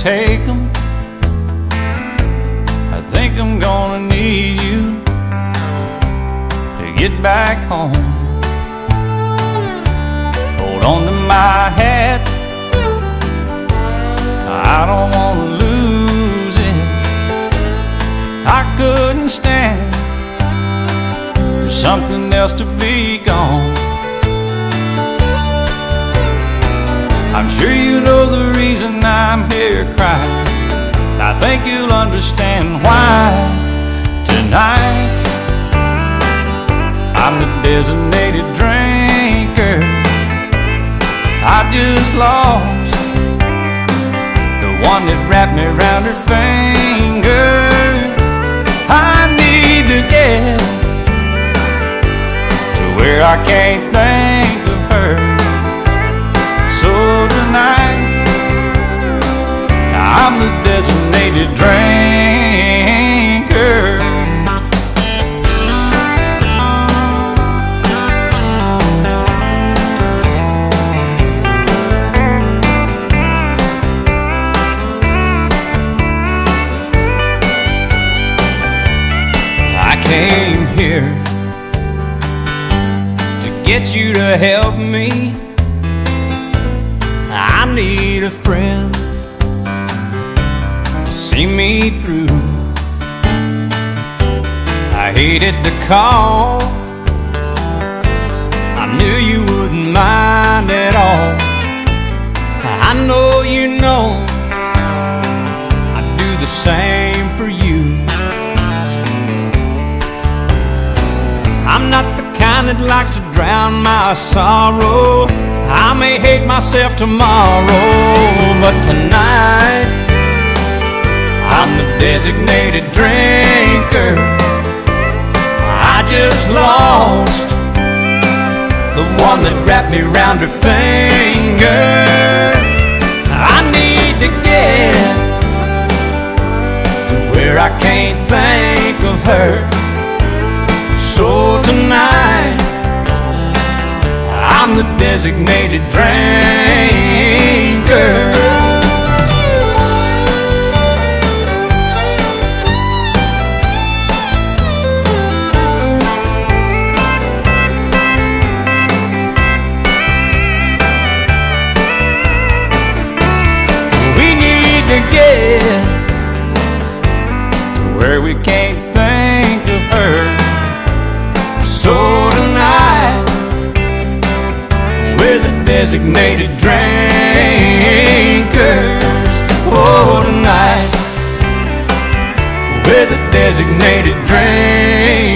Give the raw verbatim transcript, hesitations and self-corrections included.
take 'em. I think I'm gonna need you to get back home. Hold on to my hat, I don't wanna lose it. I couldn't stand for something else to be gone. I'm sure you know the reason I'm here crying. I think you'll understand why. Tonight I'm the designated drinker. I just lost the one that wrapped me around her finger. I need to get to where I can't think of her. So tonight I'm the designated drinker. I came here to get you to help me. I need a friend to see me through. I hated to call, I knew you wouldn't mind at all. I know you know I'd do the same for you. I'm not the kind that likes to drown my sorrow. I may hate myself tomorrow, but tonight I'm the designated drinker. I just lost the one that wrapped me round her finger. I need to get to where I can't think of her. So tonight I'm the designated drinker. We need to get to where we can't think of her. So tonight we're the designated drinkers. Oh, tonight we're the designated drinkers.